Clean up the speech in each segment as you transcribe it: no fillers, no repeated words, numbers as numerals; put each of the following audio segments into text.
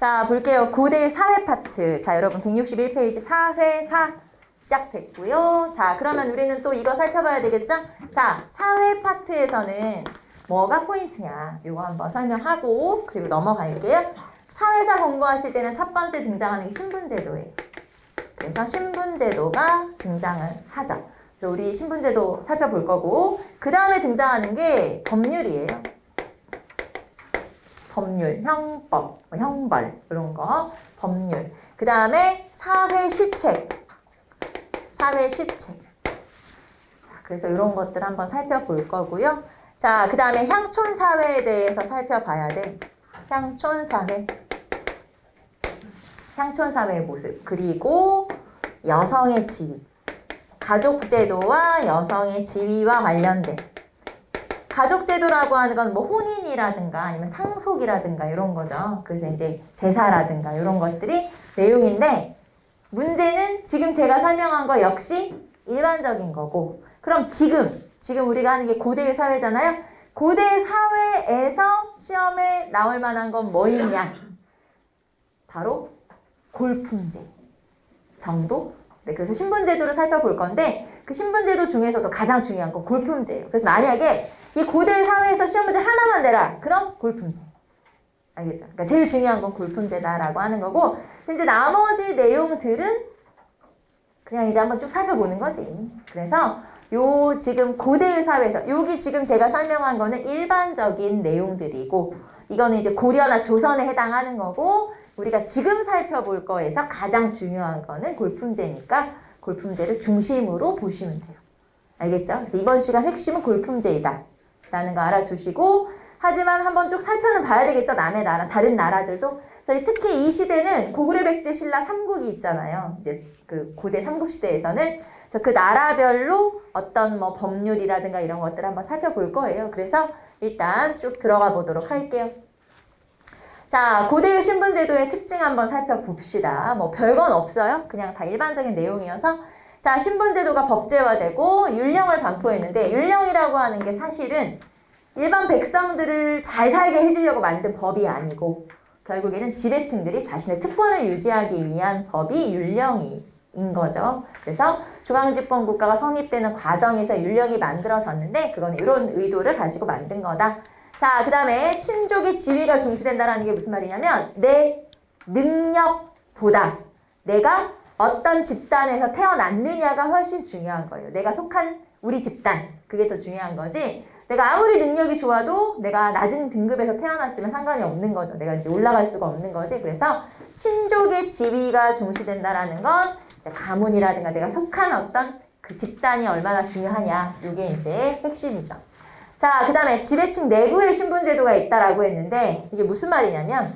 자, 볼게요. 고대 사회 파트. 자, 여러분 161페이지 사회 4 시작됐고요. 자, 그러면 우리는 또 이거 살펴봐야 되겠죠? 자, 사회 파트에서는 뭐가 포인트냐? 이거 한번 설명하고 그리고 넘어갈게요. 사회사 공부하실 때는 첫 번째 등장하는 게 신분제도예요. 그래서 신분제도가 등장을 하죠. 그래서 우리 신분제도 살펴볼 거고 그 다음에 등장하는 게 법률이에요. 법률, 형법, 형벌 이런 거 법률. 그 다음에 사회시책. 사회시책. 자, 그래서 이런 것들 한번 살펴볼 거고요. 자, 그 다음에 향촌사회에 대해서 살펴봐야 돼. 향촌사회. 향촌사회의 모습. 그리고 여성의 지위. 가족제도와 여성의 지위와 관련된. 가족제도라고 하는 건 뭐 혼인이라든가 아니면 상속이라든가 이런 거죠. 그래서 이제 제사라든가 이런 것들이 내용인데 문제는 지금 제가 설명한 거 역시 일반적인 거고 그럼 지금 우리가 하는 게 고대의 사회잖아요. 고대 사회에서 시험에 나올 만한 건 뭐 있냐? 바로 골품제 정도? 네, 그래서 신분제도를 살펴볼 건데 그 신분제도 중에서도 가장 중요한 건 골품제예요. 그래서 만약에 이 고대 사회에서 시험 문제 하나만 내라. 그럼 골품제. 알겠죠? 그러니까 제일 중요한 건 골품제다라고 하는 거고 이제 나머지 내용들은 그냥 이제 한번 쭉 살펴보는 거지. 그래서 요 지금 고대의 사회에서 여기 지금 제가 설명한 거는 일반적인 내용들이고 이거는 이제 고려나 조선에 해당하는 거고 우리가 지금 살펴볼 거에서 가장 중요한 거는 골품제니까 골품제를 중심으로 보시면 돼요. 알겠죠? 그래서 이번 시간 핵심은 골품제이다 라는 거 알아두시고 하지만 한번 쭉 살펴는 봐야 되겠죠? 남의 나라, 다른 나라들도. 그래서 특히 이 시대는 고구려 백제 신라 삼국이 있잖아요. 이제 그 고대 삼국시대에서는 그래서 그 나라별로 어떤 뭐 법률이라든가 이런 것들을 한번 살펴볼 거예요. 그래서 일단 쭉 들어가 보도록 할게요. 자, 고대의 신분제도의 특징 한번 살펴봅시다. 뭐 별건 없어요. 그냥 다 일반적인 내용이어서. 자, 신분제도가 법제화되고 율령을 반포했는데 율령이라고 하는 게 사실은 일반 백성들을 잘 살게 해주려고 만든 법이 아니고 결국에는 지배층들이 자신의 특권을 유지하기 위한 법이 율령인 거죠. 그래서 중앙집권 국가가 성립되는 과정에서 율령이 만들어졌는데 그건 이런 의도를 가지고 만든 거다. 자, 그 다음에 친족의 지위가 중시된다라는 게 무슨 말이냐면 내 능력보다 내가 어떤 집단에서 태어났느냐가 훨씬 중요한 거예요. 내가 속한 우리 집단, 그게 더 중요한 거지. 내가 아무리 능력이 좋아도 내가 낮은 등급에서 태어났으면 상관이 없는 거죠. 내가 이제 올라갈 수가 없는 거지. 그래서 친족의 지위가 중시된다라는 건 이제 가문이라든가 내가 속한 어떤 그 집단이 얼마나 중요하냐. 이게 이제 핵심이죠. 자, 그 다음에 지배층 내부의 신분제도가 있다라고 했는데 이게 무슨 말이냐면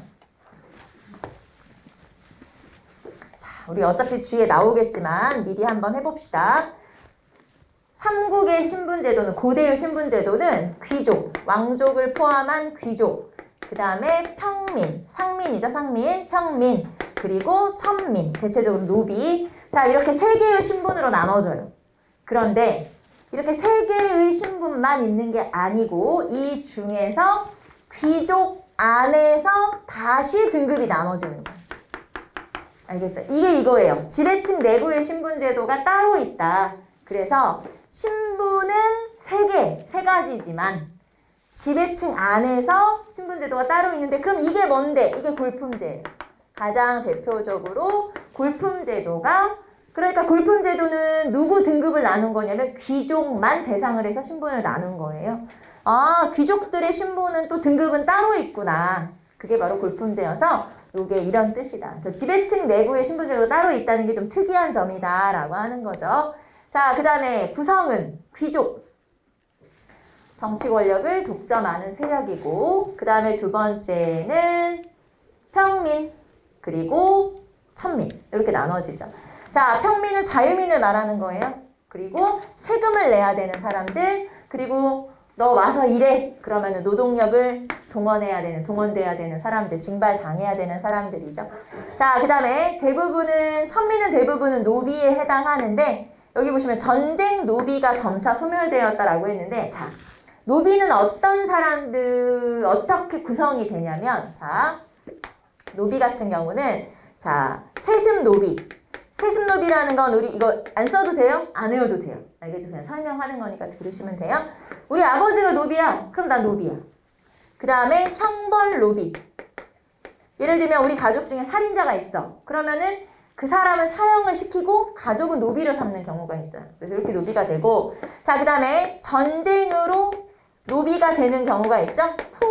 자, 우리 어차피 뒤에 나오겠지만 미리 한번 해봅시다. 삼국의 신분제도는 고대의 신분제도는 귀족, 왕족을 포함한 귀족 그 다음에 평민, 상민이죠. 상민, 평민 그리고 천민, 대체적으로 노비 자, 이렇게 세 개의 신분으로 나눠져요. 그런데 이렇게 세 개의 신분만 있는 게 아니고 이 중에서 귀족 안에서 다시 등급이 나눠지는 거예요. 알겠죠? 이게 이거예요. 지배층 내부의 신분제도가 따로 있다. 그래서 신분은 세 가지지만 지배층 안에서 신분제도가 따로 있는데 그럼 이게 뭔데? 이게 골품제예요. 가장 대표적으로 골품제도가 그러니까 골품제도는 누구 등급을 나눈 거냐면 귀족만 대상을 해서 신분을 나눈 거예요. 아, 귀족들의 신분은 또 등급은 따로 있구나. 그게 바로 골품제여서 이게 이런 뜻이다. 그래서 지배층 내부의 신분제도가 따로 있다는 게 좀 특이한 점이다 라고 하는 거죠. 자, 그 다음에 구성은 귀족. 정치 권력을 독점하는 세력이고 그 다음에 두 번째는 평민 그리고 천민 이렇게 나눠지죠. 자, 평민은 자유민을 말하는 거예요. 그리고 세금을 내야 되는 사람들, 그리고 너 와서 일해. 그러면 노동력을 동원돼야 되는 사람들, 징발당해야 되는 사람들이죠. 자, 그 다음에 천민은 대부분은 노비에 해당하는데 여기 보시면 전쟁 노비가 점차 소멸되었다라고 했는데 자, 노비는 어떤 사람들, 어떻게 구성이 되냐면 자, 노비 같은 경우는 자, 세습노비. 세습노비라는 건 우리 이거 안 써도 돼요? 안 외워도 돼요. 알겠죠? 그냥 설명하는 거니까 들으시면 돼요. 우리 아버지가 노비야. 그럼 나 노비야. 그 다음에 형벌노비. 예를 들면 우리 가족 중에 살인자가 있어. 그러면은 그 사람을 사형을 시키고 가족은 노비를 삼는 경우가 있어요. 그래서 이렇게 노비가 되고, 자, 그 다음에 전쟁으로 노비가 되는 경우가 있죠?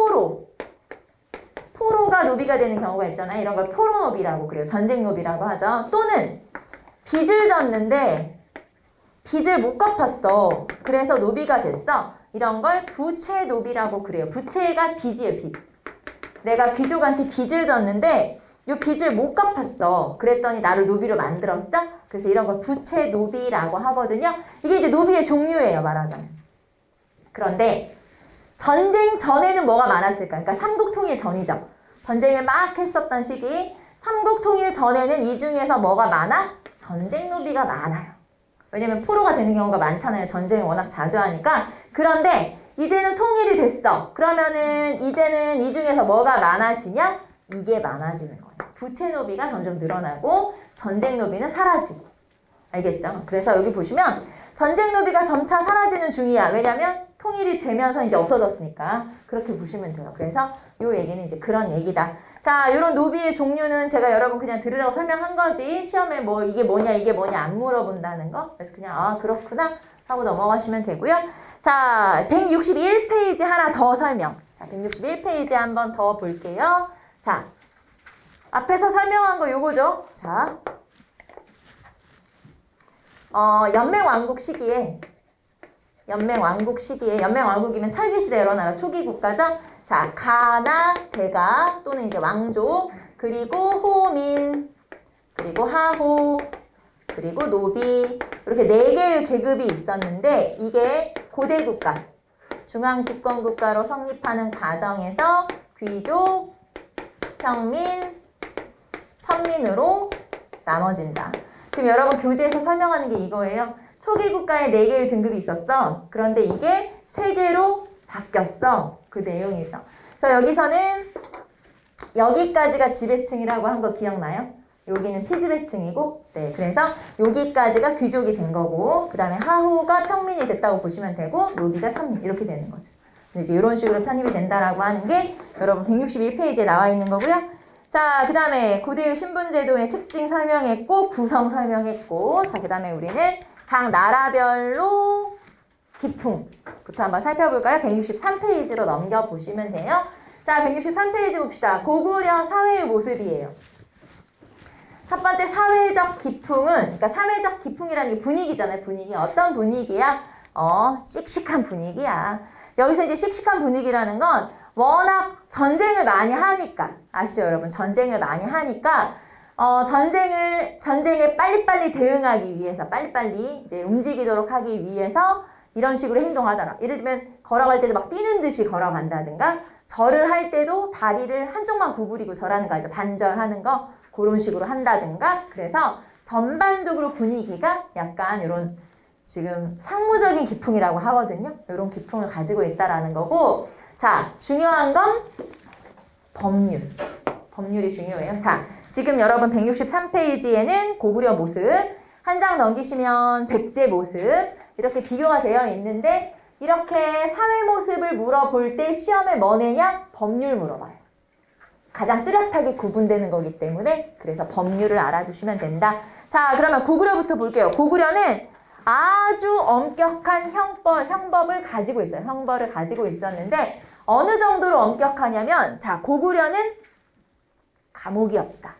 포로가 노비가 되는 경우가 있잖아요. 이런 걸 포로노비라고 그래요. 전쟁노비라고 하죠. 또는 빚을 졌는데 빚을 못 갚았어. 그래서 노비가 됐어. 이런 걸 부채노비라고 그래요. 부채가 빚이에요, 빚. 내가 귀족한테 빚을 졌는데 이 빚을 못 갚았어. 그랬더니 나를 노비로 만들었어. 그래서 이런 걸 부채노비라고 하거든요. 이게 이제 노비의 종류예요, 말하자면. 그런데 전쟁 전에는 뭐가 많았을까? 그러니까 삼국통일 전이죠. 전쟁을 막 했었던 시기. 삼국통일 전에는 이 중에서 뭐가 많아? 전쟁노비가 많아요. 왜냐면 포로가 되는 경우가 많잖아요. 전쟁을 워낙 자주 하니까. 그런데 이제는 통일이 됐어. 그러면은 이제는 이 중에서 뭐가 많아지냐? 이게 많아지는 거예요. 부채노비가 점점 늘어나고 전쟁노비는 사라지고. 알겠죠? 그래서 여기 보시면 전쟁노비가 점차 사라지는 중이야. 왜냐면 통일이 되면서 이제 없어졌으니까. 그렇게 보시면 돼요. 그래서 이 얘기는 이제 그런 얘기다. 자, 이런 노비의 종류는 제가 여러분 그냥 들으라고 설명한 거지. 시험에 뭐 이게 뭐냐 안 물어본다는 거. 그래서 그냥 아 그렇구나 하고 넘어가시면 되고요. 자, 161페이지 하나 더 설명. 자, 161페이지 한번 더 볼게요. 자, 앞에서 설명한 거 요거죠. 자, 연맹왕국 시기에 연맹왕국이면 찰기시대 여러 나라 초기 국가죠. 자, 가나, 대가 또는 이제 왕족, 그리고 호민, 그리고 하호, 그리고 노비 이렇게 4개의 계급이 있었는데 이게 고대 국가, 중앙 집권 국가로 성립하는 과정에서 귀족, 평민, 천민으로 나눠진다. 지금 여러분 교재에서 설명하는 게 이거예요. 초기 국가에 4개의 등급이 있었어. 그런데 이게 3개로 바뀌었어. 그 내용이죠. 그래서 여기서는 여기까지가 지배층이라고 한 거 기억나요? 여기는 피지배층이고, 네, 그래서 여기까지가 귀족이 된 거고, 그 다음에 하후가 평민이 됐다고 보시면 되고, 노비가 천민 이렇게 되는 거죠. 이제 이런 식으로 편입이 된다라고 하는 게 여러분 161페이지에 나와 있는 거고요. 자, 그 다음에 고대의 신분제도의 특징 설명했고, 구성 설명했고, 자, 그 다음에 우리는 각 나라별로 기풍부터 한번 살펴볼까요? 163페이지로 넘겨보시면 돼요. 자, 163페이지 봅시다. 고구려 사회의 모습이에요. 첫 번째 사회적 기풍은, 그러니까 사회적 기풍이라는 게 분위기잖아요. 분위기. 어떤 분위기야? 씩씩한 분위기야. 여기서 이제 씩씩한 분위기라는 건 워낙 전쟁을 많이 하니까, 아시죠, 여러분? 전쟁을 많이 하니까 전쟁에 빨리빨리 대응하기 위해서, 빨리빨리 이제 움직이도록 하기 위해서 이런 식으로 행동하더라. 예를 들면 걸어갈 때도 막 뛰는 듯이 걸어간다든가, 절을 할 때도 다리를 한쪽만 구부리고 절하는 거 알죠? 반절하는 거 그런 식으로 한다든가. 그래서 전반적으로 분위기가 약간 이런 지금 상무적인 기풍이라고 하거든요. 이런 기풍을 가지고 있다라는 거고, 자, 중요한 건 법률. 법률이 중요해요. 자, 지금 여러분 163페이지에는 고구려 모습, 한 장 넘기시면 백제 모습 이렇게 비교가 되어 있는데, 이렇게 사회 모습을 물어볼 때 시험에 뭐 내냐? 법률 물어봐요. 가장 뚜렷하게 구분되는 거기 때문에 그래서 법률을 알아두시면 된다. 자, 그러면 고구려부터 볼게요. 고구려는 아주 엄격한 형법을 가지고 있어요. 형벌을 가지고 있었는데 어느 정도로 엄격하냐면, 자, 고구려는 감옥이 없다.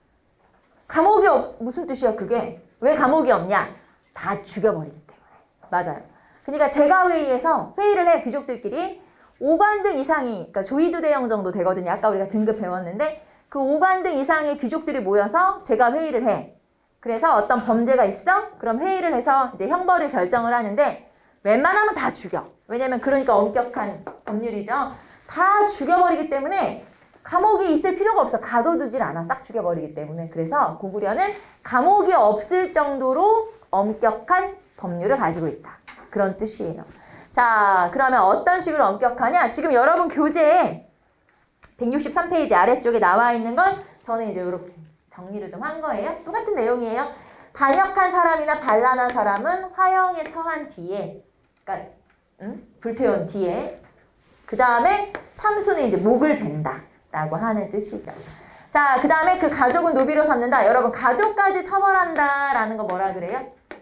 무슨 뜻이야 그게? 왜 감옥이 없냐? 다 죽여버리기 때문에. 맞아요. 그러니까 제가회의에서 회의를 해, 귀족들끼리. 5관등 이상이, 그러니까 조이두대영 정도 되거든요. 아까 우리가 등급 배웠는데 그 5관등 이상의 귀족들이 모여서 제가 회의를 해. 그래서 어떤 범죄가 있어? 그럼 회의를 해서 이제 형벌을 결정을 하는데 웬만하면 다 죽여. 왜냐면 그러니까 엄격한 법률이죠. 다 죽여버리기 때문에 감옥이 있을 필요가 없어. 가둬두질 않아. 싹 죽여버리기 때문에. 그래서 고구려는 감옥이 없을 정도로 엄격한 법률을 가지고 있다. 그런 뜻이에요. 자, 그러면 어떤 식으로 엄격하냐? 지금 여러분 교재에 163페이지 아래쪽에 나와 있는 건 저는 이제 이렇게 정리를 좀 한 거예요. 똑같은 내용이에요. 반역한 사람이나 반란한 사람은 화형에 처한 뒤에, 그러니까 불태운 뒤에, 그 다음에 참수는 이제 목을 벤다 라고 하는 뜻이죠. 자, 그 다음에 그 가족은 노비로 삼는다. 여러분, 가족까지 처벌한다 라는 거 뭐라 그래요?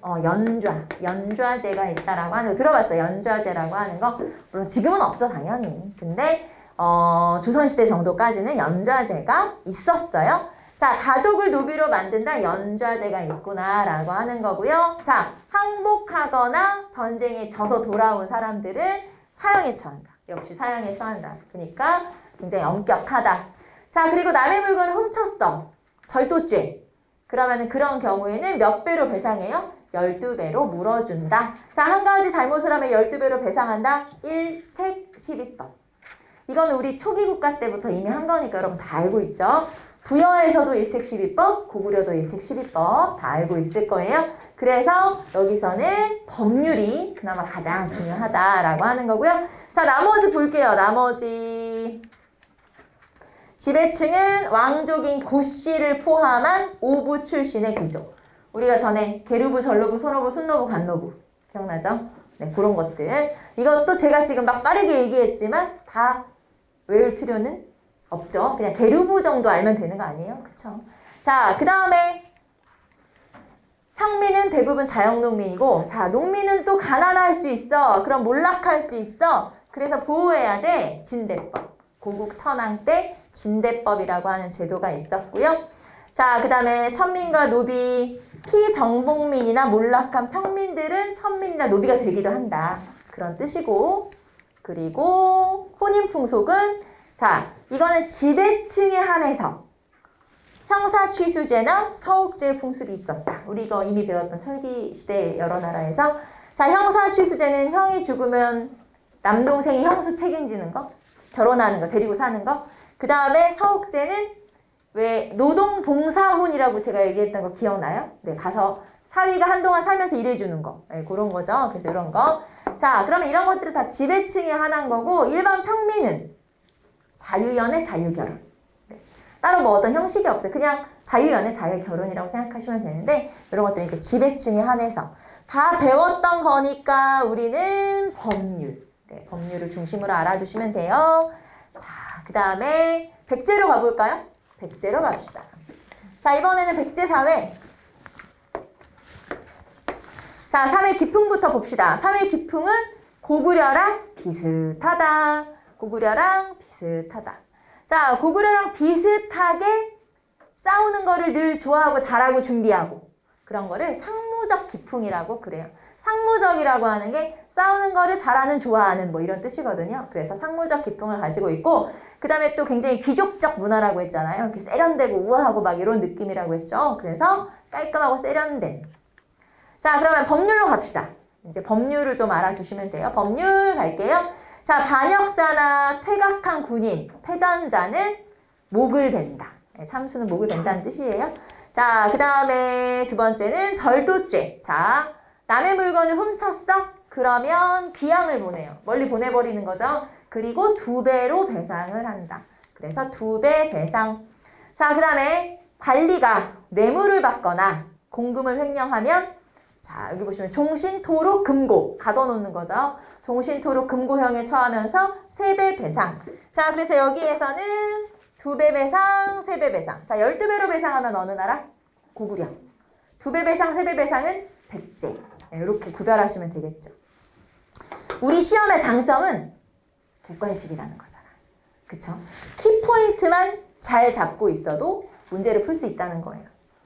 연좌제가 있다라고 하는 거 들어봤죠? 연좌제라고 하는 거. 물론 지금은 없죠, 당연히. 근데 조선시대 정도까지는 연좌제가 있었어요. 자, 가족을 노비로 만든다, 연좌제가 있구나라고 하는 거고요. 자, 항복하거나 전쟁에 져서 돌아온 사람들은 사형에 처한다. 역시 사형에 처한다. 그러니까 굉장히 엄격하다. 자, 그리고 남의 물건을 훔쳤어. 절도죄. 그러면 그런 경우에는 몇 배로 배상해요? 12배로 물어준다. 자, 한 가지 잘못을 하면 12배로 배상한다. 일책 12법. 이거는 우리 초기 국가 때부터 이미 한 거니까 여러분 다 알고 있죠? 부여에서도 일책 12법, 고구려도 일책 12법 다 알고 있을 거예요. 그래서 여기서는 법률이 그나마 가장 중요하다라고 하는 거고요. 자, 나머지 볼게요. 나머지. 지배층은 왕족인 고씨를 포함한 오부 출신의 귀족. 우리가 전에 계류부, 전로부, 소노부, 순노부, 간노부 기억나죠? 네, 그런 것들. 이것도 제가 지금 막 빠르게 얘기했지만 다 외울 필요는 없죠. 그냥 계류부 정도 알면 되는 거 아니에요? 그쵸? 자, 그 다음에 평민은 대부분 자영농민이고, 자, 농민은 또 가난할 수 있어. 그럼 몰락할 수 있어. 그래서 보호해야 돼. 진대법. 고국 천황 때 진대법이라고 하는 제도가 있었고요. 자, 그 다음에 천민과 노비, 피정복민이나 몰락한 평민들은 천민이나 노비가 되기도 한다. 그런 뜻이고, 그리고 혼인풍속은, 자, 이거는 지대층에 한해서 형사취수제나 서옥제 풍습이 있었다. 우리 이거 이미 배웠던 철기시대 여러 나라에서. 자, 형사취수제는 형이 죽으면 남동생이 형수 책임지는 거, 결혼하는 거, 데리고 사는 거. 그 다음에 서옥제는 왜 노동봉사혼이라고 제가 얘기했던 거 기억나요? 네, 가서 사위가 한동안 살면서 일해주는 거. 네, 그런 거죠. 그래서 이런 거. 자, 그러면 이런 것들은 다 지배층에 한한 거고, 일반 평민은 자유연애, 자유결혼. 네, 따로 뭐 어떤 형식이 없어요. 그냥 자유연애, 자유결혼이라고 생각하시면 되는데, 이런 것들은 이제 지배층에 한해서 다 배웠던 거니까 우리는 법률. 네, 법률을 중심으로 알아두시면 돼요. 자, 그 다음에 백제로 가볼까요? 백제로 갑시다. 자, 이번에는 백제사회. 자, 사회 기풍부터 봅시다. 사회 기풍은 고구려랑 비슷하다. 고구려랑 비슷하다. 자, 고구려랑 비슷하게 싸우는 거를 늘 좋아하고 잘하고 준비하고 그런 거를 상무적 기풍이라고 그래요. 상무적이라고 하는 게 싸우는 거를 잘하는, 좋아하는 뭐 이런 뜻이거든요. 그래서 상무적 기풍을 가지고 있고, 그 다음에 또 굉장히 귀족적 문화라고 했잖아요. 이렇게 세련되고 우아하고 막 이런 느낌이라고 했죠. 그래서 깔끔하고 세련된. 자, 그러면 법률로 갑시다. 이제 법률을 좀 알아두시면 돼요. 법률 갈게요. 자, 반역자나 퇴각한 군인, 패전자는 목을 벤다. 참수는 목을 벤다는 뜻이에요. 자, 그 다음에 두 번째는 절도죄. 자, 남의 물건을 훔쳤어? 그러면 귀양을 보내요. 멀리 보내버리는 거죠. 그리고 2배로 배상을 한다. 그래서 2배 배상. 자, 그 다음에 관리가 뇌물을 받거나 공금을 횡령하면, 자, 여기 보시면 종신토록 금고 가둬놓는 거죠. 종신토록 금고형에 처하면서 3배 배상. 자, 그래서 여기에서는 2배 배상, 3배 배상. 자, 12배로 배상하면 어느 나라? 고구려. 2배 배상, 3배 배상은 백제. 네, 이렇게 구별하시면 되겠죠. 우리 시험의 장점은 객관식이라는 거잖아. 그쵸? 키포인트만 잘 잡고 있어도 문제를 풀 수 있다는 거예요.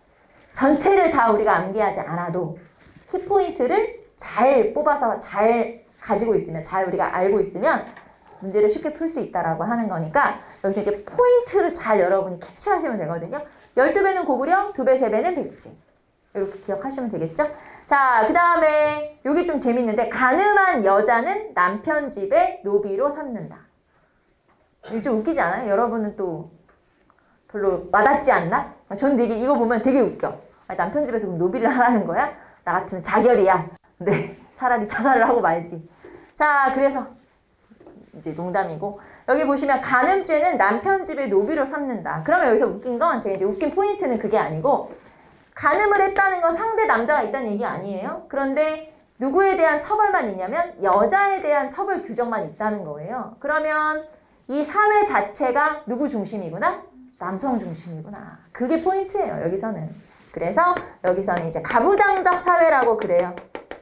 전체를 다 우리가 암기하지 않아도 키포인트를 잘 뽑아서 잘 가지고 있으면, 잘 우리가 알고 있으면 문제를 쉽게 풀 수 있다라고 하는 거니까 여기서 이제 포인트를 잘 여러분이 캐치하시면 되거든요. 12배는 고구려, 2배, 3배는 백제. 이렇게 기억하시면 되겠죠? 자, 그 다음에 여기 좀 재밌는데, 가늠한 여자는 남편 집에 노비로 삼는다. 이거 좀 웃기지 않아요? 여러분은 또 별로 와닿지 않나? 저는 되게 이거 보면 되게 웃겨. 남편 집에서 그럼 노비를 하라는 거야? 나 같으면 자결이야. 네, 차라리 자살을 하고 말지. 자, 그래서 이제 농담이고 여기 보시면 간음죄는 남편 집에 노비로 삼는다. 그러면 여기서 웃긴 건 제가 이제 웃긴 포인트는 그게 아니고 간음을 했다는 건 상대 남자가 있다는 얘기 아니에요. 그런데 누구에 대한 처벌만 있냐면 여자에 대한 처벌 규정만 있다는 거예요. 그러면 이 사회 자체가 누구 중심이구나? 남성 중심이구나. 그게 포인트예요. 여기서는. 그래서 여기서는 이제 가부장적 사회라고 그래요.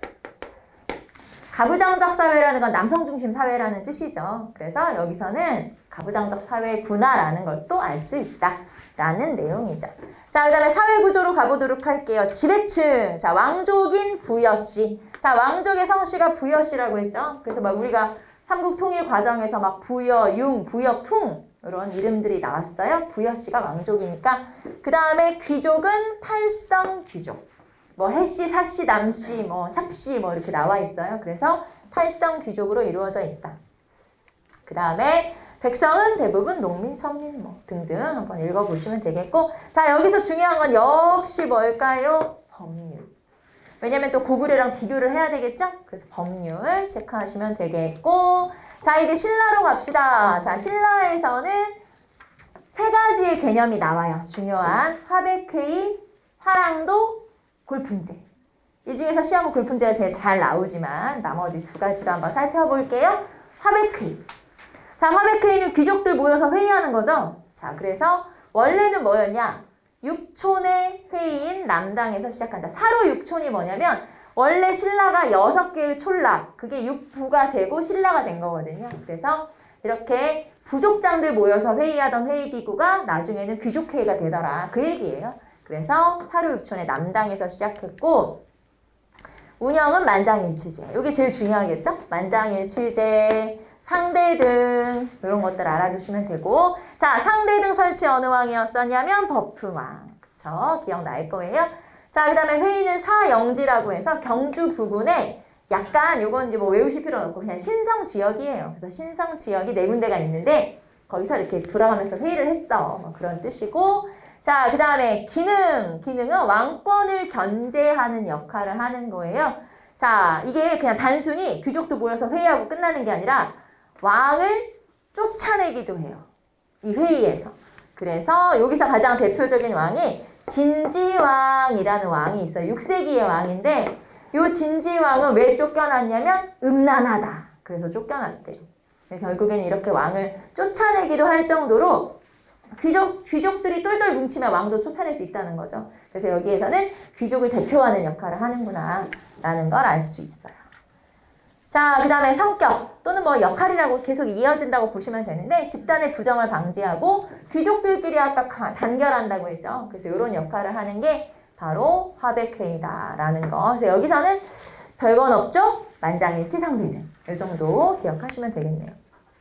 가부장적 사회라는 건 남성 중심 사회라는 뜻이죠. 그래서 여기서는 가부장적 사회구나라는 것도 알 수 있다라는 내용이죠. 자, 그 다음에 사회 구조로 가보도록 할게요. 지배층. 자, 왕족인 부여씨. 자, 왕족의 성씨가 부여씨라고 했죠. 그래서 막 우리가 삼국 통일 과정에서 막 부여, 융, 부여, 풍 이런 이름들이 나왔어요. 부여씨가 왕족이니까. 그 다음에 귀족은 팔성 귀족. 뭐 해씨, 사씨, 남씨, 뭐 협씨 뭐 이렇게 나와 있어요. 그래서 팔성 귀족으로 이루어져 있다. 그 다음에 백성은 대부분 농민, 천민 뭐 등등 한번 읽어보시면 되겠고, 자, 여기서 중요한 건 역시 뭘까요? 법률. 왜냐면 또 고구려랑 비교를 해야 되겠죠? 그래서 법률 체크하시면 되겠고, 자, 이제 신라로 갑시다. 자, 신라에서는 세 가지의 개념이 나와요. 중요한 화백회의, 화랑도, 골품제. 이 중에서 시험은 골품제가 제일 잘 나오지만 나머지 두 가지도 한번 살펴볼게요. 화백회의. 자, 화백회의는 귀족들 모여서 회의하는 거죠. 자, 그래서 원래는 뭐였냐? 육촌의 회의인 남당에서 시작한다. 사로 육촌이 뭐냐면 원래 신라가 6개의 촌락, 그게 육부가 되고 신라가 된 거거든요. 그래서 이렇게 부족장들 모여서 회의하던 회의기구가 나중에는 귀족회의가 되더라. 그 얘기예요. 그래서 사로육촌의 남당에서 시작했고, 운영은 만장일치제. 이게 제일 중요하겠죠? 만장일치제, 상대등 이런 것들 알아두시면 되고, 자, 상대등 설치 어느 왕이었었냐면 버프왕. 그쵸? 기억날 거예요. 자, 그 다음에 회의는 사영지라고 해서 경주 부근에 약간 요건 이제 뭐 외우실 필요는 없고 그냥 신성 지역이에요. 그래서 신성 지역이 4군데가 있는데 거기서 이렇게 돌아가면서 회의를 했어. 뭐 그런 뜻이고, 자, 그 다음에 기능은 왕권을 견제하는 역할을 하는 거예요. 자, 이게 그냥 단순히 귀족도 모여서 회의하고 끝나는 게 아니라 왕을 쫓아내기도 해요. 이 회의에서. 그래서 여기서 가장 대표적인 왕이 진지왕이라는 왕이 있어요. 6세기의 왕인데 이 진지왕은 왜 쫓겨났냐면 음란하다. 그래서 쫓겨났대요. 결국에는 이렇게 왕을 쫓아내기도 할 정도로 귀족들이 똘똘 뭉치면 왕도 쫓아낼 수 있다는 거죠. 그래서 여기에서는 귀족을 대표하는 역할을 하는구나 라는 걸 알 수 있어요. 자, 그 다음에 성격 또는 뭐 역할이라고 계속 이어진다고 보시면 되는데 집단의 부정을 방지하고 귀족들끼리 아까 단결한다고 했죠. 그래서 이런 역할을 하는 게 바로 화백회의다라는 거. 그래서 여기서는 별건 없죠? 만장일치 상대등. 이 정도 기억하시면 되겠네요.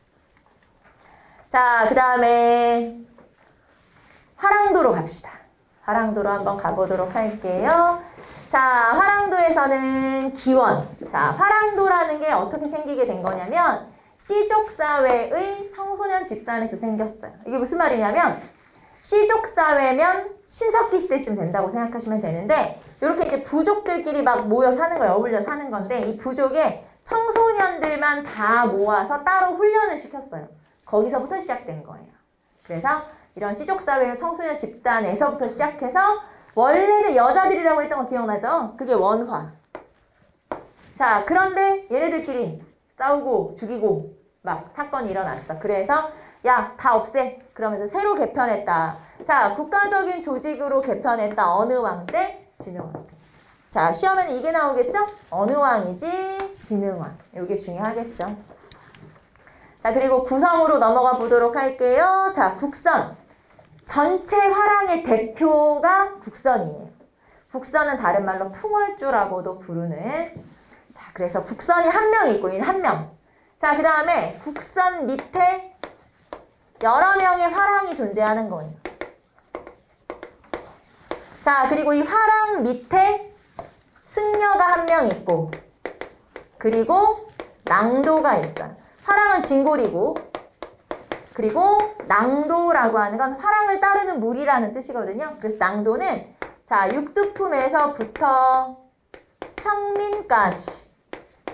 자, 그 다음에 화랑도로 갑시다. 화랑도로 한번 가보도록 할게요. 자, 화랑도에서는 기원. 자, 화랑도라는 게 어떻게 생기게 된 거냐면 씨족사회의 청소년 집단에서 생겼어요. 이게 무슨 말이냐면 씨족사회면 신석기 시대쯤 된다고 생각하시면 되는데 이렇게 이제 부족들끼리 막 모여 사는 거예요. 어울려 사는 건데 이 부족에 청소년들만 다 모아서 따로 훈련을 시켰어요. 거기서부터 시작된 거예요. 그래서 이런 씨족사회의 청소년 집단에서부터 시작해서 원래는 여자들이라고 했던 거 기억나죠? 그게 원화. 자, 그런데 얘네들끼리 싸우고 죽이고 막 사건이 일어났어. 그래서 야, 다 없애. 그러면서 새로 개편했다. 자, 국가적인 조직으로 개편했다. 어느 왕 때? 진흥왕 때. 자, 시험에는 이게 나오겠죠? 어느 왕이지? 진흥왕. 이게 중요하겠죠. 자, 그리고 구성으로 넘어가 보도록 할게요. 자, 국선. 전체 화랑의 대표가 국선이에요. 국선은 다른 말로 풍월주라고도 부르는. 자, 그래서 국선이 한 명 있고 얘는 한 명. 자, 그 다음에 국선 밑에 여러 명의 화랑이 존재하는 거예요. 자, 그리고 이 화랑 밑에 승려가 한 명 있고 그리고 낭도가 있어요. 화랑은 진골이고 그리고 낭도라고 하는 건 화랑을 따르는 무리라는 뜻이거든요. 그래서 낭도는 자, 육두품에서부터 평민까지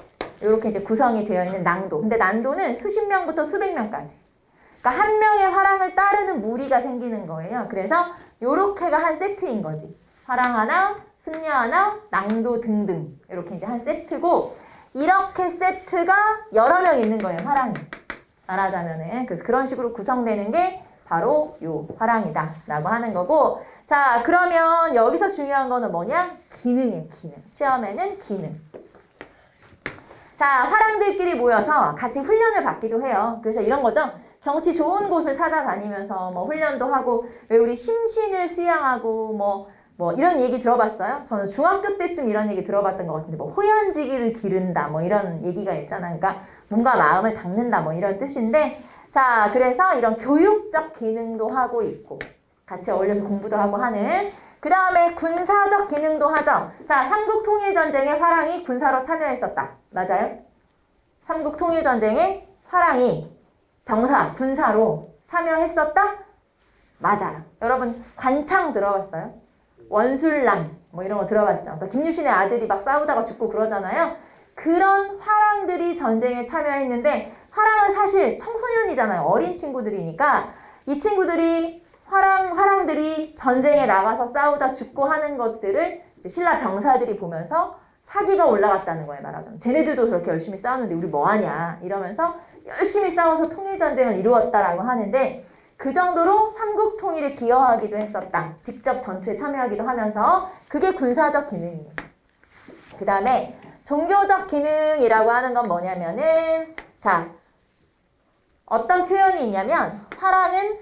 이렇게 이제 구성이 되어 있는 낭도. 근데 난도는 수십 명부터 수백 명까지. 그러니까 한 명의 화랑을 따르는 무리가 생기는 거예요. 그래서 요렇게가 한 세트인 거지. 화랑 하나, 승려 하나, 낭도 등등. 이렇게 이제 한 세트고, 이렇게 세트가 여러 명 있는 거예요, 화랑이. 말하자면은. 그래서 그런 식으로 구성되는 게 바로 요 화랑이다 라고 하는 거고, 자, 그러면 여기서 중요한 거는 뭐냐? 기능이에요, 기능. 시험에는 기능. 자, 화랑들끼리 모여서 같이 훈련을 받기도 해요. 그래서 이런 거죠. 경치 좋은 곳을 찾아다니면서 뭐 훈련도 하고, 왜 우리 심신을 수양하고 뭐 이런 얘기 들어봤어요? 저는 중학교 때쯤 이런 얘기 들어봤던 것 같은데, 뭐 호연지기를 기른다 뭐 이런 얘기가 있잖아요. 그러니까 몸과 마음을 닦는다 뭐 이런 뜻인데, 자, 그래서 이런 교육적 기능도 하고 있고, 같이 어울려서 공부도 하고 하는, 그 다음에 군사적 기능도 하죠. 자, 삼국통일전쟁에 화랑이 군사로 참여했었다. 맞아요? 삼국통일전쟁에 화랑이 병사, 군사로 참여했었다? 맞아요. 여러분 관창 들어봤어요? 원술남 뭐 이런 거 들어봤죠? 그러니까 김유신의 아들이 막 싸우다가 죽고 그러잖아요. 그런 화랑들이 전쟁에 참여했는데, 화랑은 사실 청소년이잖아요. 어린 친구들이니까 이 친구들이 화랑들이 전쟁에 나가서 싸우다 죽고 하는 것들을 이제 신라 병사들이 보면서 사기가 올라갔다는 거예요, 말하자면. 쟤네들도 저렇게 열심히 싸우는데 우리 뭐하냐 이러면서 열심히 싸워서 통일전쟁을 이루었다라고 하는데, 그 정도로 삼국 통일에 기여하기도 했었다. 직접 전투에 참여하기도 하면서. 그게 군사적 기능이에요. 그 다음에 종교적 기능이라고 하는 건 뭐냐면은, 자, 어떤 표현이 있냐면, 화랑은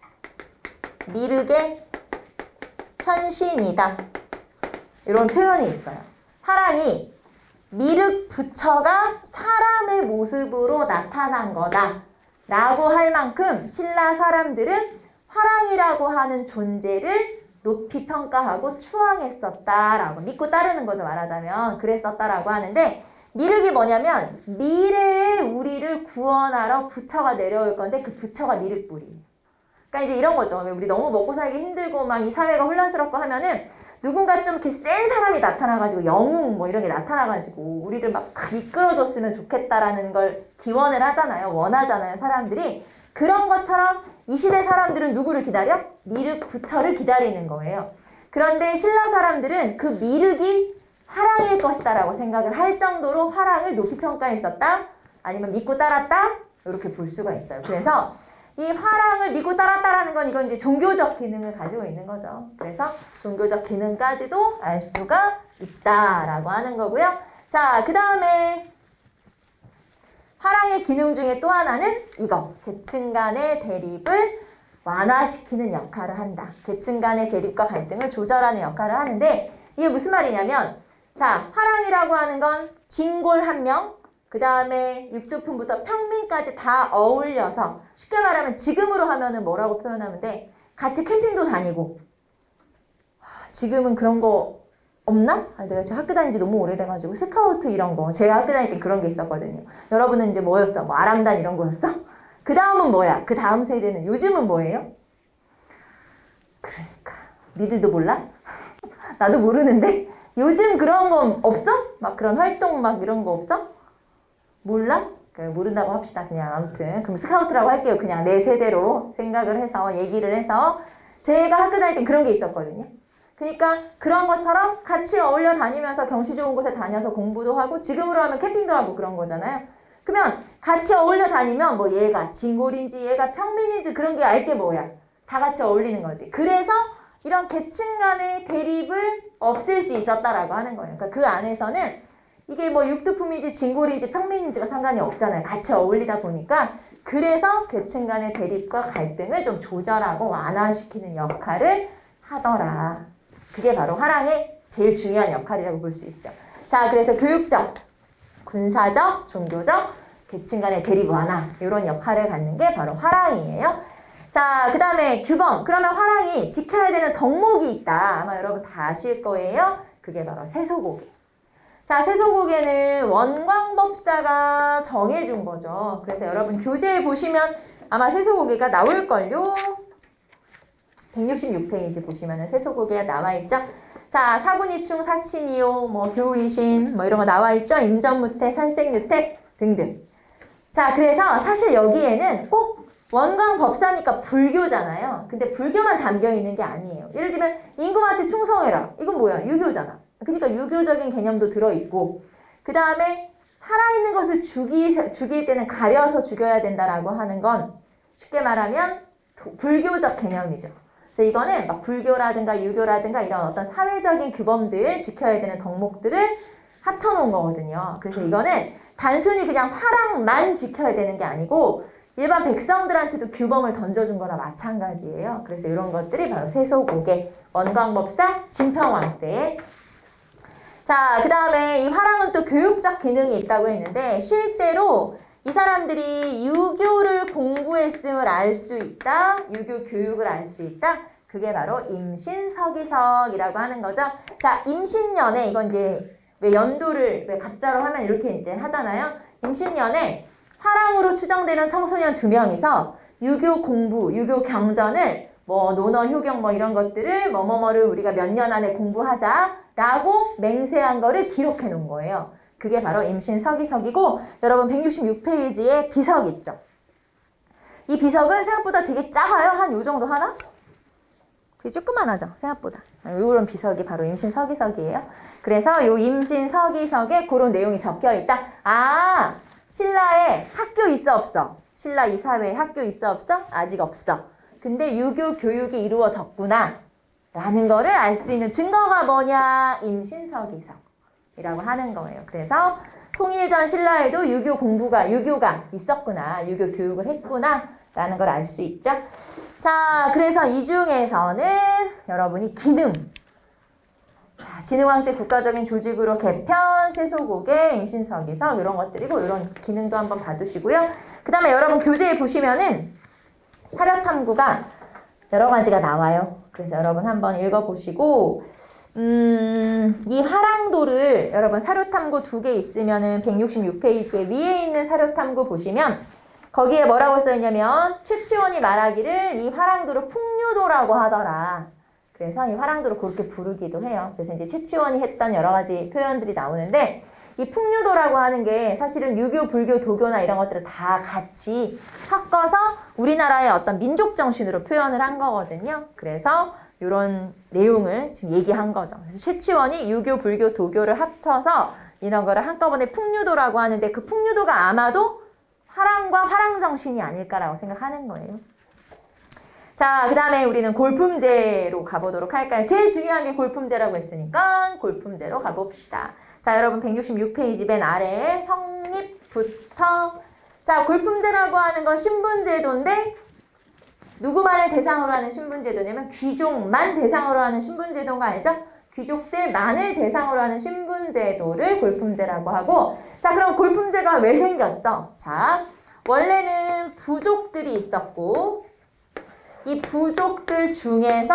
미륵의 편신이다. 이런 표현이 있어요. 화랑이 미륵 부처가 사람의 모습으로 나타난 거다 라고 할 만큼 신라 사람들은 화랑이라고 하는 존재를 높이 평가하고 추앙했었다라고 믿고 따르는 거죠, 말하자면. 그랬었다라고 하는데, 미륵이 뭐냐면 미래에 우리를 구원하러 부처가 내려올 건데, 그 부처가 미륵불이에요. 그러니까 이제 이런 거죠. 우리 너무 먹고 살기 힘들고 막 이 사회가 혼란스럽고 하면은 누군가 좀 이렇게 센 사람이 나타나가지고, 영웅 뭐 이런 게 나타나가지고 우리를 막 이끌어줬으면 좋겠다라는 걸 기원을 하잖아요. 원하잖아요, 사람들이. 그런 것처럼 이 시대 사람들은 누구를 기다려? 미륵 부처를 기다리는 거예요. 그런데 신라 사람들은 그 미륵이 화랑일 것이다라고 생각을 할 정도로 화랑을 높이 평가했었다? 아니면 믿고 따랐다? 이렇게 볼 수가 있어요. 그래서 이 화랑을 믿고 따랐다라는 건 이건 이제 종교적 기능을 가지고 있는 거죠. 그래서 종교적 기능까지도 알 수가 있다라고 하는 거고요. 자, 그 다음에 화랑의 기능 중에 또 하나는 이거. 계층 간의 대립을 완화시키는 역할을 한다. 계층 간의 대립과 갈등을 조절하는 역할을 하는데, 이게 무슨 말이냐면, 자, 화랑이라고 하는 건 진골 한 명, 그 다음에 육두품부터 평민까지 다 어울려서, 쉽게 말하면 지금으로 하면은 뭐라고 표현하면 돼? 같이 캠핑도 다니고. 지금은 그런 거 없나? 내가 지금 학교 다닌 지 너무 오래돼가지고 스카우트 이런 거, 제가 학교 다닐 때 그런 게 있었거든요. 여러분은 이제 뭐였어? 뭐 아람단 이런 거였어? 그 다음은 뭐야? 그 다음 세대는 요즘은 뭐예요? 그러니까 니들도 몰라? 나도 모르는데 요즘 그런 건 없어? 막 그런 활동 막 이런 거 없어? 몰라? 모른다고 합시다. 그냥 아무튼 그럼 스카우트라고 할게요. 그냥 내 세대로 생각을 해서 얘기를 해서. 제가 학교 다닐 땐 그런 게 있었거든요. 그러니까 그런 것처럼 같이 어울려 다니면서 경치 좋은 곳에 다녀서 공부도 하고, 지금으로 하면 캠핑도 하고 그런 거잖아요. 그러면 같이 어울려 다니면 뭐 얘가 진골인지 얘가 평민인지 그런 게 알게 뭐야? 다 같이 어울리는 거지. 그래서 이런 계층 간의 대립을 없앨 수 있었다라고 하는 거예요. 그러니까 그 안에서는 이게 뭐 육두품인지 진골인지 평민인지가 상관이 없잖아요. 같이 어울리다 보니까. 그래서 계층 간의 대립과 갈등을 좀 조절하고 완화시키는 역할을 하더라. 그게 바로 화랑의 제일 중요한 역할이라고 볼 수 있죠. 자, 그래서 교육적, 군사적, 종교적, 계층 간의 대립 완화, 이런 역할을 갖는 게 바로 화랑이에요. 자, 그 다음에 규범. 그러면 화랑이 지켜야 되는 덕목이 있다. 아마 여러분 다 아실 거예요. 그게 바로 세소고개. 자, 세소고개는 원광법사가 정해준 거죠. 그래서 여러분 교재에 보시면 아마 세소고개가 나올걸요. 166페이지 보시면 세소고개가 나와있죠. 자, 사군이충, 사친이요, 뭐 교의신, 뭐 이런 거 나와 있죠? 임전무태, 살생유태 등등. 자, 그래서 사실 여기에는 꼭 원광법사니까 불교잖아요. 근데 불교만 담겨 있는 게 아니에요. 예를 들면 임금한테 충성해라. 이건 뭐야? 유교잖아. 그러니까 유교적인 개념도 들어있고, 그 다음에 살아있는 것을 죽일 때는 가려서 죽여야 된다라고 하는 건 쉽게 말하면 불교적 개념이죠. 그래서 이거는 막 불교라든가 유교라든가 이런 어떤 사회적인 규범들 지켜야 되는 덕목들을 합쳐놓은 거거든요. 그래서 이거는 단순히 그냥 화랑만 지켜야 되는 게 아니고 일반 백성들한테도 규범을 던져준 거나 마찬가지예요. 그래서 이런 것들이 바로 세소고개, 원광법사, 진평왕 때. 자, 그 다음에 이 화랑은 또 교육적 기능이 있다고 했는데 실제로 이 사람들이 유교를 공부했음을 알 수 있다. 유교 교육을 알 수 있다. 그게 바로 임신서기석이라고 하는 거죠. 자, 임신년에 이건 이제 왜 연도를 왜 갑자로 하면 이렇게 이제 하잖아요. 임신년에 화랑으로 추정되는 청소년 2명이서 유교 공부, 유교 경전을 뭐 논어, 효경 뭐 이런 것들을 뭐뭐뭐를 우리가 몇 년 안에 공부하자라고 맹세한 거를 기록해 놓은 거예요. 그게 바로 임신서기석이고 여러분 166페이지에 비석 있죠. 이 비석은 생각보다 되게 작아요. 한 요 정도 하나? 그게 조그만하죠. 생각보다. 이런 비석이 바로 임신서기석이에요. 그래서 요 임신서기석에 그런 내용이 적혀 있다. 아, 신라에 학교 있어 없어? 신라 이사회에 학교 있어 없어? 아직 없어. 근데 유교 교육이 이루어졌구나 라는 거를 알 수 있는 증거가 뭐냐? 임신서기석이라고 하는 거예요. 그래서 통일전 신라에도 유교가 있었구나, 유교 교육을 했구나 라는 걸 알 수 있죠. 자, 그래서 이 중에서는 여러분이 기능, 자, 진흥왕 때 국가적인 조직으로 개편, 세소고개, 임신서기석 이런 것들이고 이런 기능도 한번 봐두시고요. 그 다음에 여러분 교재에 보시면은 사료탐구가 여러 가지가 나와요. 그래서 여러분 한번 읽어보시고 이 화랑도를 여러분 사료탐구 2개 있으면은 166페이지에 위에 있는 사료탐구 보시면 거기에 뭐라고 써있냐면 최치원이 말하기를 이 화랑도를 풍류도라고 하더라. 그래서 이 화랑도를 그렇게 부르기도 해요. 그래서 이제 최치원이 했던 여러 가지 표현들이 나오는데 이 풍류도라고 하는 게 사실은 유교, 불교, 도교나 이런 것들을 다 같이 섞어서 우리나라의 어떤 민족 정신으로 표현을 한 거거든요. 그래서 이런 내용을 지금 얘기한 거죠. 그래서 최치원이 유교, 불교, 도교를 합쳐서 이런 거를 한꺼번에 풍류도라고 하는데 그 풍류도가 아마도 화랑과 화랑 정신이 아닐까라고 생각하는 거예요. 자, 그 다음에 우리는 골품제로 가보도록 할까요? 제일 중요한 게 골품제라고 했으니까 골품제로 가봅시다. 자, 여러분 166페이지 맨 아래에 성립부터 자, 골품제라고 하는 건 신분제도인데 누구만을 대상으로 하는 신분제도냐면 귀족만 대상으로 하는 신분제도인 거 알죠? 귀족들만을 대상으로 하는 신분제도를 골품제라고 하고 자, 그럼 골품제가 왜 생겼어? 자, 원래는 부족들이 있었고 이 부족들 중에서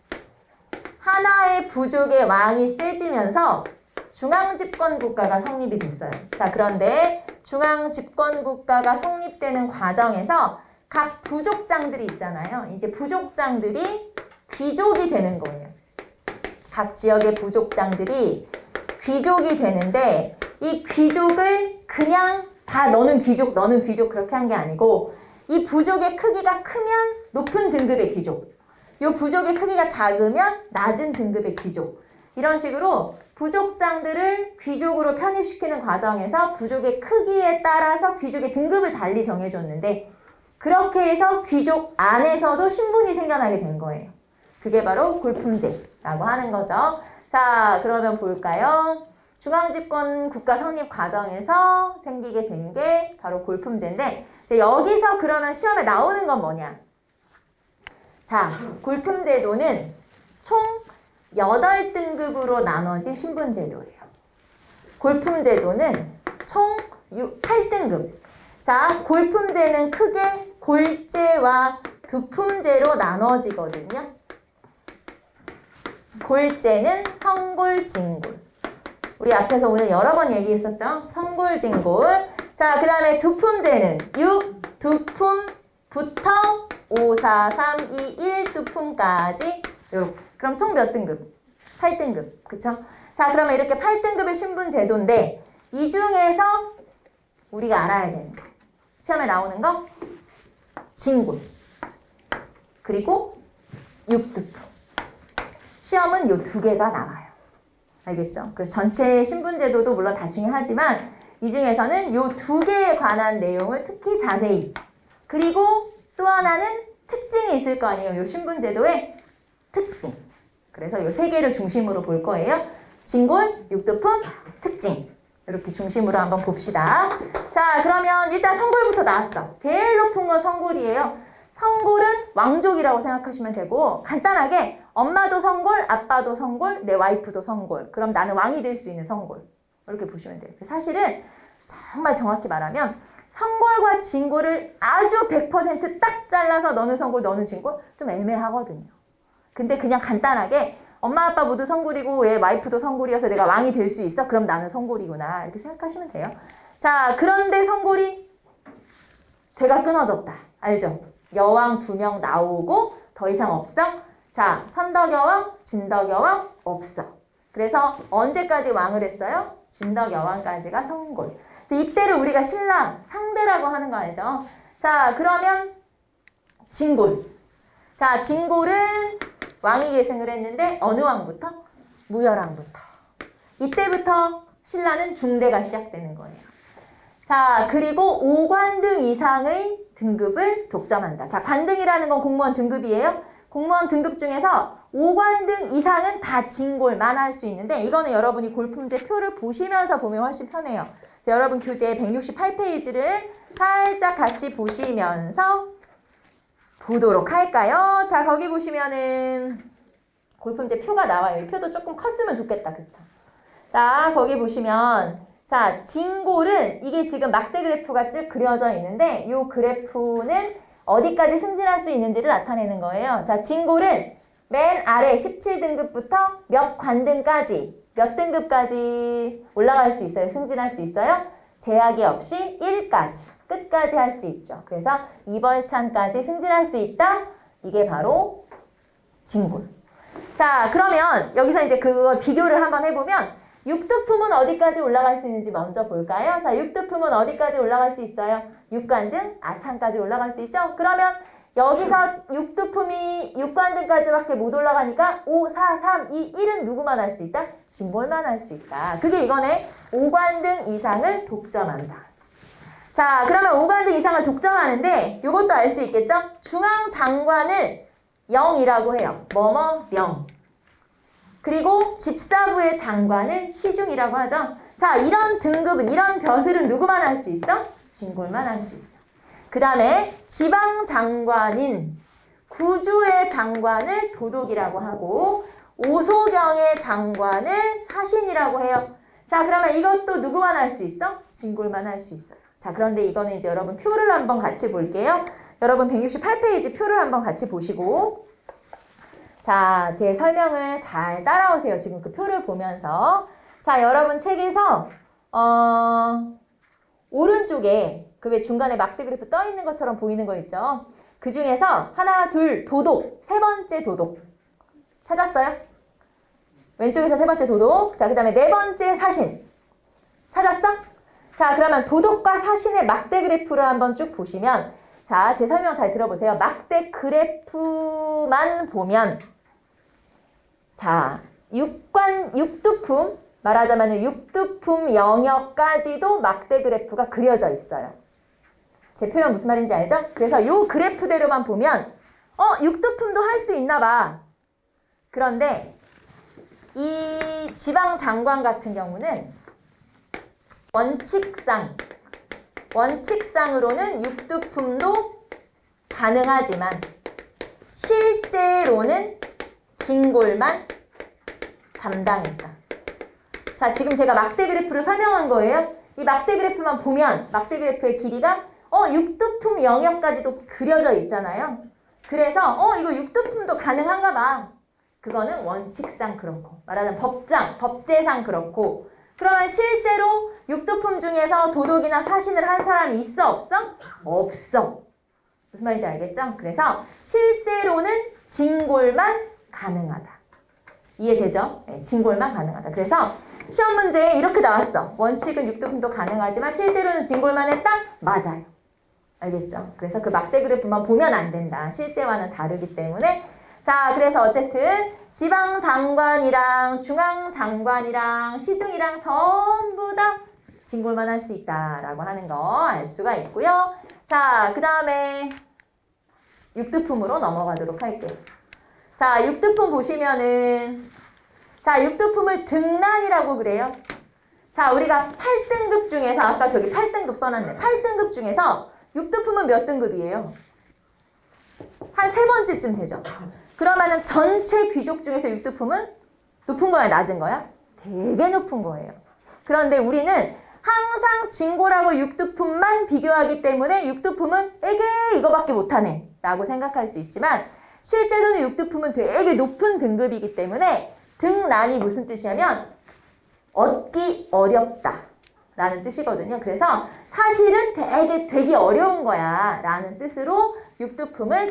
하나의 부족의 왕이 세지면서 중앙집권국가가 성립이 됐어요. 자, 그런데 중앙집권국가가 성립되는 과정에서 각 부족장들이 있잖아요. 이제 부족장들이 귀족이 되는 거예요. 각 지역의 부족장들이 귀족이 되는데 이 귀족을 그냥 다 너는 귀족 그렇게 한 게 아니고 이 부족의 크기가 크면 높은 등급의 귀족, 이 부족의 크기가 작으면 낮은 등급의 귀족 이런 식으로 부족장들을 귀족으로 편입시키는 과정에서 부족의 크기에 따라서 귀족의 등급을 달리 정해줬는데 그렇게 해서 귀족 안에서도 신분이 생겨나게 된 거예요. 그게 바로 골품제라고 하는 거죠. 자, 그러면 볼까요? 중앙집권 국가 성립 과정에서 생기게 된 게 바로 골품제인데 여기서 그러면 시험에 나오는 건 뭐냐? 자, 골품제도는 총 8등급으로 나눠진 신분제도예요. 골품제도는 총 8등급. 자, 골품제는 크게 골제와 두품제로 나눠지거든요. 골제는 성골, 진골. 우리 앞에서 오늘 여러 번 얘기했었죠? 성골, 진골. 자, 그 다음에 두품제는 6두품부터 5, 4, 3, 2, 1두품까지 이렇게. 그럼 총 몇 등급? 8등급. 그쵸? 자, 그러면 이렇게 8등급의 신분 제도인데 이 중에서 우리가 알아야 되는 거. 시험에 나오는 거 진골 그리고 육두품. 시험은 요 두 개가 나와요. 알겠죠? 그래서 전체 신분 제도도 물론 다 중요하지만 이 중에서는 요 두 개에 관한 내용을 특히 자세히 그리고 또 하나는 특징이 있을 거 아니에요. 요 신분 제도의 특징. 그래서 요 세 개를 중심으로 볼 거예요. 진골, 육두품, 특징. 이렇게 중심으로 한번 봅시다. 자, 그러면 일단 성골부터 나왔어. 제일 높은 건 성골이에요. 성골은 왕족이라고 생각하시면 되고 간단하게 엄마도 성골, 아빠도 성골, 내 와이프도 성골. 그럼 나는 왕이 될 수 있는 성골. 이렇게 보시면 돼요. 사실은 정말 정확히 말하면 성골과 진골을 아주 100% 잘라서 너는 성골, 너는 진골 좀 애매하거든요. 근데 그냥 간단하게 엄마 아빠 모두 성골이고 얘 와이프도 성골이어서 내가 왕이 될 수 있어? 그럼 나는 성골이구나. 이렇게 생각하시면 돼요. 자, 그런데 성골이 대가 끊어졌다. 알죠? 여왕 2명 나오고 더 이상 없어? 자, 선덕여왕, 진덕여왕 없어. 그래서 언제까지 왕을 했어요? 진덕여왕까지가 성골. 이때를 우리가 신랑, 상대라고 하는 거 알죠? 자, 그러면 진골. 자, 진골은 왕이 계승을 했는데 어느 왕부터? 무열왕부터. 이때부터 신라는 중대가 시작되는 거예요. 자, 그리고 5관등 이상의 등급을 독점한다. 자, 관등이라는 건 공무원 등급이에요. 공무원 등급 중에서 5관등 이상은 다 진골만 할 수 있는데 이거는 여러분이 골품제 표를 보시면서 보면 훨씬 편해요. 여러분 교재 168페이지를 살짝 같이 보시면서 보도록 할까요? 자, 거기 보시면은 골품제 표가 나와요. 이 표도 조금 컸으면 좋겠다. 그쵸? 자, 거기 보시면 자, 진골은 이게 지금 막대 그래프가 쭉 그려져 있는데 이 그래프는 어디까지 승진할 수 있는지를 나타내는 거예요. 자, 진골은 맨 아래 17등급부터 몇 관등까지 몇 등급까지 올라갈 수 있어요? 승진할 수 있어요? 제약이 없이 1까지, 끝까지 할 수 있죠. 그래서 이벌찬까지 승진할 수 있다? 이게 바로 진골. 자, 그러면 여기서 이제 그걸 비교를 한번 해보면 육두품은 어디까지 올라갈 수 있는지 먼저 볼까요? 자, 육두품은 어디까지 올라갈 수 있어요? 6관등, 아창까지 올라갈 수 있죠? 그러면 여기서 육두품이 6관등까지밖에 못 올라가니까 5, 4, 3, 2, 1은 누구만 할 수 있다? 진골만 할 수 있다. 그게 이거네. 5관등 이상을 독점한다. 자, 그러면 5관등 이상을 독점하는데 이것도 알 수 있겠죠? 중앙장관을 영이라고 해요. 뭐뭐 명. 그리고 집사부의 장관을 시중이라고 하죠. 자, 이런 등급은, 이런 벼슬은 누구만 할 수 있어? 진골만 할 수 있어. 그 다음에 지방장관인 구주의 장관을 도독이라고 하고 오소경의 장관을 사신이라고 해요. 자, 그러면 이것도 누구만 할 수 있어? 진골만 할 수 있어요. 자, 그런데 이거는 이제 여러분 표를 한번 같이 볼게요. 여러분 168페이지 표를 한번 같이 보시고 자, 제 설명을 잘 따라오세요. 지금 그 표를 보면서. 자, 여러분 책에서 오른쪽에 그 왜 중간에 막대 그래프 떠 있는 것처럼 보이는 거 있죠? 그 중에서 하나, 둘, 도독, 세 번째 도독. 찾았어요? 왼쪽에서 세 번째 도독. 자, 그 다음에 네 번째 사신. 찾았어? 자, 그러면 도독과 사신의 막대 그래프를 한번 쭉 보시면 자, 제 설명 잘 들어보세요. 막대 그래프만 보면 자, 육두품 말하자면 육두품 영역까지도 막대 그래프가 그려져 있어요. 제 표현 무슨 말인지 알죠? 그래서 이 그래프대로만 보면 육두품도 할 수 있나 봐. 그런데 이 지방장관 같은 경우는 원칙상으로는 육두품도 가능하지만 실제로는 진골만 담당했다. 자, 지금 제가 막대 그래프를 설명한 거예요. 이 막대 그래프만 보면 막대 그래프의 길이가 육두품 영역까지도 그려져 있잖아요. 그래서 이거 육두품도 가능한가 봐. 그거는 원칙상 그렇고 말하자면 법제상 그렇고 그러면 실제로 육두품 중에서 도독이나 사신을 한 사람이 있어 없어? 없어. 무슨 말인지 알겠죠? 그래서 실제로는 진골만 가능하다. 이해되죠? 네, 진골만 가능하다. 그래서 시험 문제에 이렇게 나왔어. 원칙은 육두품도 가능하지만 실제로는 진골만 했다? 맞아요. 알겠죠? 그래서 그 막대 그래프만 보면 안 된다. 실제와는 다르기 때문에. 자, 그래서 어쨌든 지방장관이랑 중앙장관이랑 시중이랑 전부 다 진골만 할 수 있다라고 하는 거 알 수가 있고요. 자, 그 다음에 육두품으로 넘어가도록 할게요. 자, 육두품 보시면은 자, 육두품을 등란이라고 그래요. 자, 우리가 8등급 중에서 아까 저기 8등급 써놨네. 8등급 중에서 육두품은 몇 등급이에요? 한 3번째쯤 되죠. 그러면은 전체 귀족 중에서 육두품은 높은 거야, 낮은 거야? 되게 높은 거예요. 그런데 우리는 항상 진골하고 육두품만 비교하기 때문에 육두품은 에게 이거밖에 못하네 라고 생각할 수 있지만 실제로는 육두품은 되게 높은 등급이기 때문에 등란이 무슨 뜻이냐면 얻기 어렵다 라는 뜻이거든요. 그래서 사실은 되게 어려운 거야 라는 뜻으로 육두품을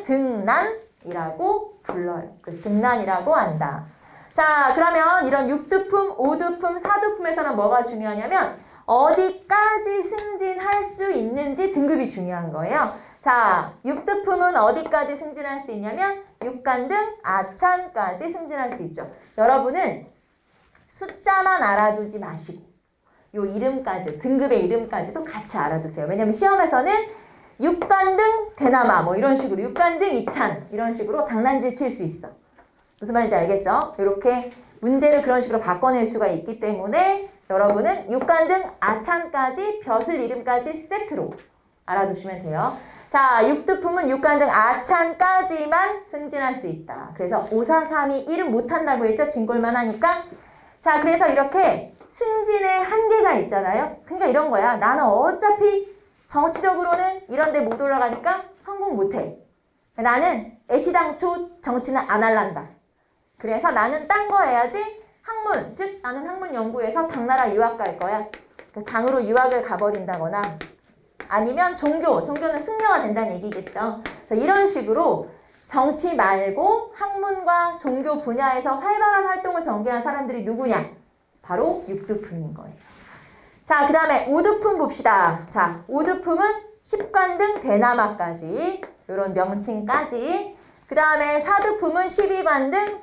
등란이라고 불러요. 그래서 등란이라고 한다. 자, 그러면 이런 육두품, 오두품, 사두품에서는 뭐가 중요하냐면 어디까지 승진할 수 있는지 등급이 중요한 거예요. 자, 육두품은 어디까지 승진할 수 있냐면 육간등, 아찬까지 승진할 수 있죠. 여러분은 숫자만 알아두지 마시고 요 이름까지, 등급의 이름까지도 같이 알아두세요. 왜냐면 시험에서는 육간등, 대나마 뭐 이런 식으로 육간등, 이찬 이런 식으로 장난질 칠 수 있어. 무슨 말인지 알겠죠? 이렇게 문제를 그런 식으로 바꿔낼 수가 있기 때문에 여러분은 육간등, 아찬까지 벼슬 이름까지 세트로 알아두시면 돼요. 자, 육두품은 육간등, 아찬까지만 승진할 수 있다. 그래서 5, 4, 3, 2, 1은 못한다고 했죠? 진골만 하니까. 자, 그래서 이렇게 승진의 한계가 있잖아요. 그러니까 이런 거야. 나는 어차피 정치적으로는 이런 데 못 올라가니까 성공 못해. 나는 애시당초 정치는 안 할란다. 그래서 나는 딴 거 해야지. 학문, 즉 나는 학문 연구에서 당나라 유학 갈 거야. 그래서 당으로 유학을 가버린다거나 아니면 종교는 승려가 된다는 얘기겠죠. 그래서 이런 식으로 정치 말고 학문과 종교 분야에서 활발한 활동을 전개한 사람들이 누구냐? 바로 육두품인 거예요. 자, 그 다음에 오두품 봅시다. 자, 오두품은 십관등 대나마까지 이런 명칭까지. 그 다음에 사두품은 12관등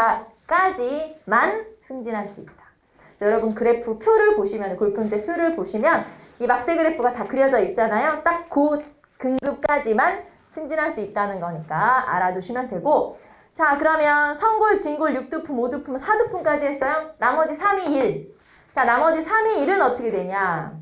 대사까지만 승진할 수 있다. 여러분 그래프 표를 보시면 골프문제 표를 보시면 이 막대 그래프가 다 그려져 있잖아요. 딱 그 등급까지만 승진할 수 있다는 거니까 알아두시면 되고 자 그러면 성골, 진골, 육두품, 오두품, 사두품까지 했어요. 나머지 3, 2, 1. 자 나머지 3, 2, 1은 어떻게 되냐.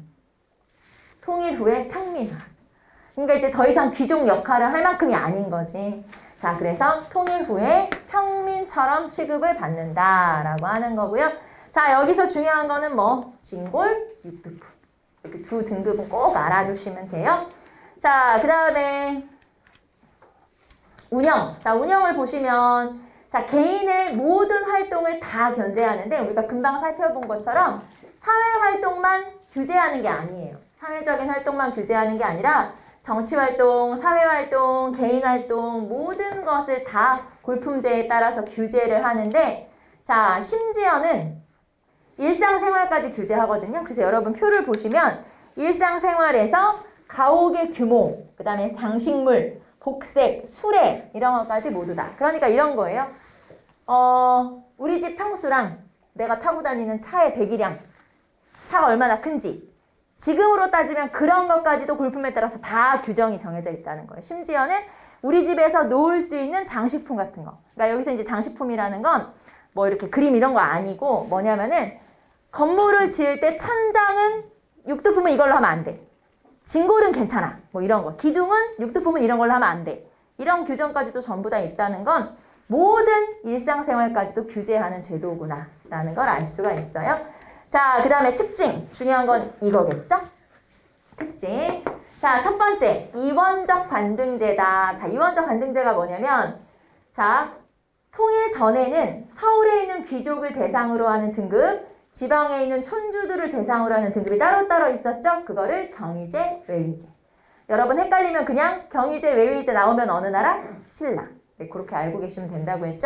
통일 후에 평민화. 그러니까 이제 더 이상 귀족 역할을 할 만큼이 아닌 거지. 자 그래서 통일 후에 평민처럼 취급을 받는다라고 하는 거고요. 자 여기서 중요한 거는 뭐 진골, 육두품. 이렇게 두 등급은 꼭 알아주시면 돼요. 자 그 다음에 운영. 자, 운영을 보시면 자, 개인의 모든 활동을 다 견제하는데 우리가 금방 살펴본 것처럼 사회 활동만 규제하는 게 아니에요. 사회적인 활동만 규제하는 게 아니라 정치 활동, 사회 활동, 개인 활동 모든 것을 다 골품제에 따라서 규제를 하는데 자, 심지어는 일상생활까지 규제하거든요. 그래서 여러분 표를 보시면 일상생활에서 가옥의 규모, 그 다음에 장식물, 복색, 수레 이런 것까지 모두 다. 그러니까 이런 거예요. 우리 집 평수랑 내가 타고 다니는 차의 배기량, 차가 얼마나 큰지 지금으로 따지면 그런 것까지도 골품에 따라서 다 규정이 정해져 있다는 거예요. 심지어는 우리 집에서 놓을 수 있는 장식품 같은 거. 그러니까 여기서 이제 장식품이라는 건 뭐 이렇게 그림 이런 거 아니고 뭐냐면은 건물을 지을 때 천장은 육두품은 이걸로 하면 안 돼. 진골은 괜찮아. 뭐 이런 거. 기둥은 육두품은 이런 걸로 하면 안 돼. 이런 규정까지도 전부 다 있다는 건 모든 일상생활까지도 규제하는 제도구나 라는 걸 알 수가 있어요. 자, 그 다음에 특징. 중요한 건 이거겠죠? 특징. 자, 첫 번째. 이원적 관등제다. 자, 이원적 관등제가 뭐냐면 자, 통일 전에는 서울에 있는 귀족을 대상으로 하는 등급, 지방에 있는 촌주들을 대상으로 하는 등급이 따로따로 있었죠? 그거를 경의제, 외위제. 여러분 헷갈리면 그냥 경의제, 외위제 나오면 어느 나라? 신라. 네, 그렇게 알고 계시면 된다고 했죠?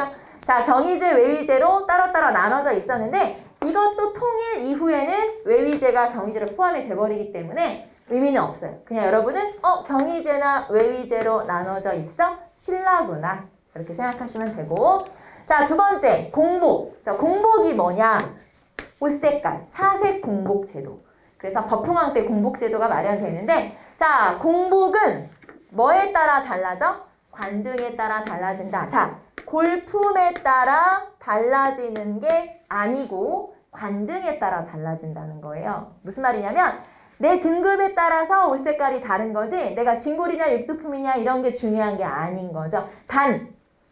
자, 경희제, 외위제로 따로따로 나눠져 있었는데 이것도 통일 이후에는 외위제가 경희제로 포함이 돼버리기 때문에 의미는 없어요. 그냥 여러분은 경희제나 외위제로 나눠져 있어? 신라구나. 이렇게 생각하시면 되고 자, 두 번째, 공복. 자, 공복이 뭐냐? 옷색깔, 사색 공복제도. 그래서 법흥왕 때 공복제도가 마련되는데 자, 공복은 뭐에 따라 달라져? 관등에 따라 달라진다. 자, 골품에 따라 달라지는 게 아니고 관등에 따라 달라진다는 거예요. 무슨 말이냐면 내 등급에 따라서 옷 색깔이 다른 거지 내가 진골이냐 육두품이냐 이런 게 중요한 게 아닌 거죠. 단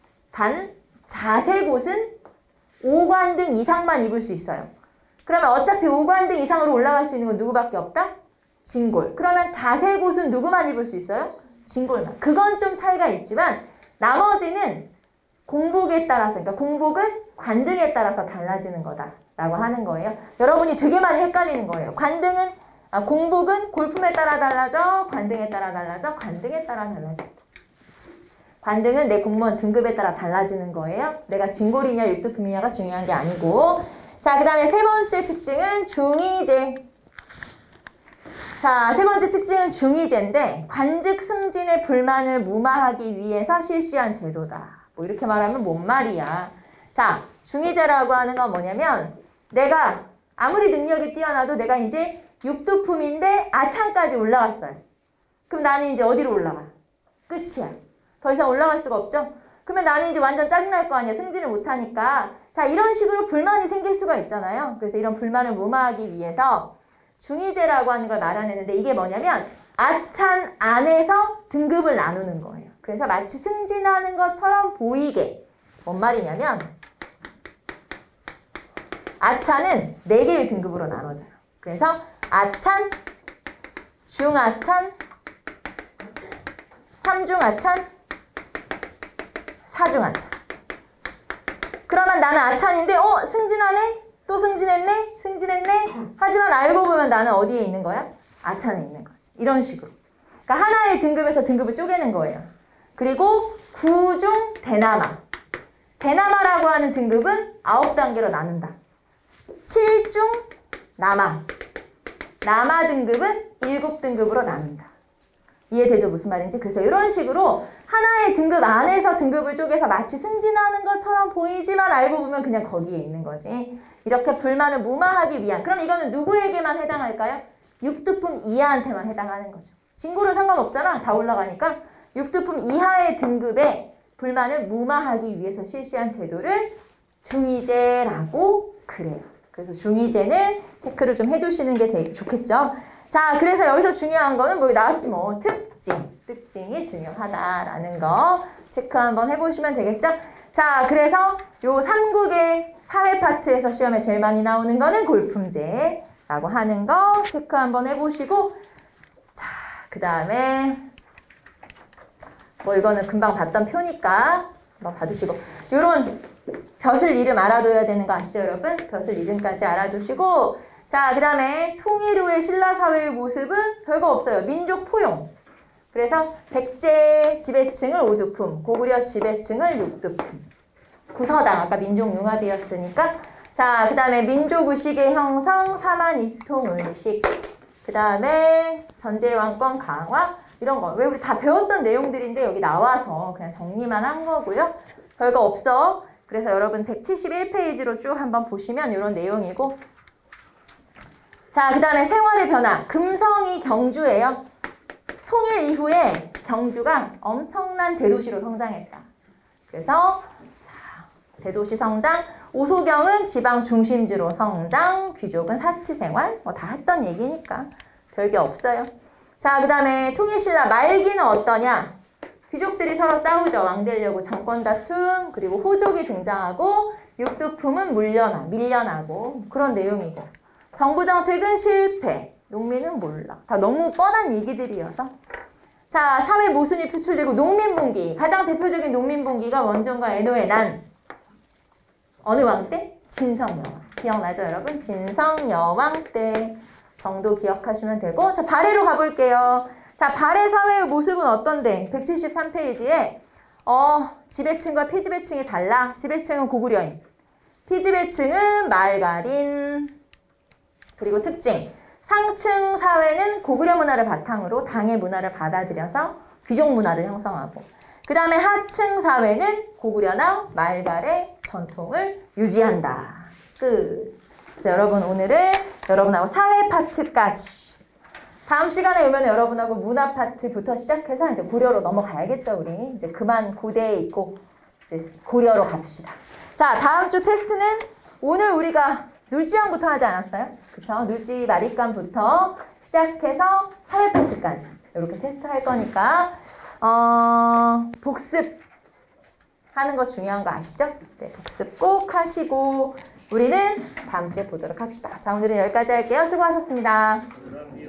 자색 옷은 5관등 이상만 입을 수 있어요. 그러면 어차피 5관등 이상으로 올라갈 수 있는 건 누구밖에 없다? 진골. 그러면 자색 옷은 누구만 입을 수 있어요? 진골만. 그건 좀 차이가 있지만 나머지는 공복에 따라서, 그러니까 공복은 관등에 따라서 달라지는 거다라고 하는 거예요. 여러분이 되게 많이 헷갈리는 거예요. 공복은 골품에 따라 달라져, 관등에 따라 달라져, 관등에 따라 달라져. 관등은 내 공무원 등급에 따라 달라지는 거예요. 내가 진골이냐 육두품이냐가 중요한 게 아니고. 자, 그 다음에 세 번째 특징은 중의제. 자, 세 번째 특징은 중의제인데 관직 승진의 불만을 무마하기 위해서 실시한 제도다. 뭐 이렇게 말하면 뭔 말이야. 자, 중의제라고 하는 건 뭐냐면 내가 아무리 능력이 뛰어나도 내가 이제 육두품인데 아창까지 올라갔어요. 그럼 나는 이제 어디로 올라가? 끝이야. 더 이상 올라갈 수가 없죠? 그러면 나는 이제 완전 짜증날 거 아니야. 승진을 못하니까. 자, 이런 식으로 불만이 생길 수가 있잖아요. 그래서 이런 불만을 무마하기 위해서 중의제라고 하는 걸 마련했는데 이게 뭐냐면 아찬 안에서 등급을 나누는 거예요. 그래서 마치 승진하는 것처럼 보이게. 뭔 말이냐면 아찬은 4개의 등급으로 나눠져요. 그래서 아찬, 중아찬, 삼중아찬, 사중아찬. 그러면 나는 아찬인데 승진하네? 또 승진했네? 승진했네? 하지만 알고 보면 나는 어디에 있는 거야? 아찬에 있는 거지. 이런 식으로. 그러니까 하나의 등급에서 등급을 쪼개는 거예요. 그리고 구중 대나마. 대나마라고 하는 등급은 9단계로 나눈다. 7중 남아. 남아 등급은 7등급으로 나눈다. 이해되죠? 무슨 말인지? 그래서 이런 식으로 하나의 등급 안에서 등급을 쪼개서 마치 승진하는 것처럼 보이지만 알고 보면 그냥 거기에 있는 거지. 이렇게 불만을 무마하기 위한. 그럼 이거는 누구에게만 해당할까요? 육두품 이하한테만 해당하는 거죠. 진고는 상관없잖아. 다 올라가니까. 육두품 이하의 등급에 불만을 무마하기 위해서 실시한 제도를 중의제라고 그래요. 그래서 중의제는 체크를 좀 해두시는 게 되게 좋겠죠. 자, 그래서 여기서 중요한 거는 뭐 나왔지 뭐 특징이 중요하다라는 거 체크 한번 해보시면 되겠죠. 자, 그래서 요 3국의 사회 파트에서 시험에 제일 많이 나오는 거는 골품제라고 하는 거 체크 한번 해보시고 자, 그 다음에 뭐 이거는 금방 봤던 표니까 한번 봐두시고 요런 벼슬 이름 알아둬야 되는 거 아시죠, 여러분? 벼슬 이름까지 알아두시고 자, 그 다음에 통일 후의 신라사회의 모습은 별거 없어요. 민족 포용. 그래서 백제 지배층을 5두품, 고구려 지배층을 6두품. 구서당, 아까 민족융합이었으니까. 자, 그 다음에 민족의식의 형성, 사만이통의식. 그 다음에 전제왕권 강화. 이런 거. 왜 우리 다 배웠던 내용들인데 여기 나와서 그냥 정리만 한 거고요. 별거 없어. 그래서 여러분 171페이지로 쭉 한번 보시면 이런 내용이고 자, 그 다음에 생활의 변화. 금성이 경주예요. 통일 이후에 경주가 엄청난 대도시로 성장했다. 그래서 자, 대도시 성장, 오소경은 지방 중심지로 성장, 귀족은 사치생활, 뭐 다 했던 얘기니까 별게 없어요. 자, 그 다음에 통일신라 말기는 어떠냐? 귀족들이 서로 싸우죠. 왕 되려고 정권 다툼, 그리고 호족이 등장하고 육두품은 밀려나고 그런 내용이고 정부 정책은 실패, 농민은 몰라. 다 너무 뻔한 얘기들이어서 자, 사회 모순이 표출되고 농민분기. 가장 대표적인 농민분기가 원종과 애노의 난. 어느 왕 때? 진성여왕. 기억나죠, 여러분? 진성여왕 때 정도 기억하시면 되고 자, 발해로 가볼게요. 자, 발해 사회의 모습은 어떤데? 173페이지에 지배층과 피지배층이 달라. 지배층은 고구려인, 피지배층은 말갈인. 그리고 특징. 상층 사회는 고구려 문화를 바탕으로 당의 문화를 받아들여서 귀족 문화를 형성하고, 그 다음에 하층 사회는 고구려나 말갈의 전통을 유지한다. 끝. 그래서 여러분 오늘은 여러분하고 사회 파트까지, 다음 시간에 오면 여러분하고 문화 파트부터 시작해서 이제 고려로 넘어가야겠죠. 우리 이제 그만 고대에 있고 이제 고려로 갑시다. 자, 다음 주 테스트는 오늘 우리가 눌지항부터 하지 않았어요? 그쵸? 눌지 말잇감부터 시작해서 사회 파트까지 이렇게 테스트 할 거니까 복습 하는 거 중요한 거 아시죠? 네, 복습 꼭 하시고 우리는 다음 주에 보도록 합시다. 자, 오늘은 여기까지 할게요. 수고하셨습니다.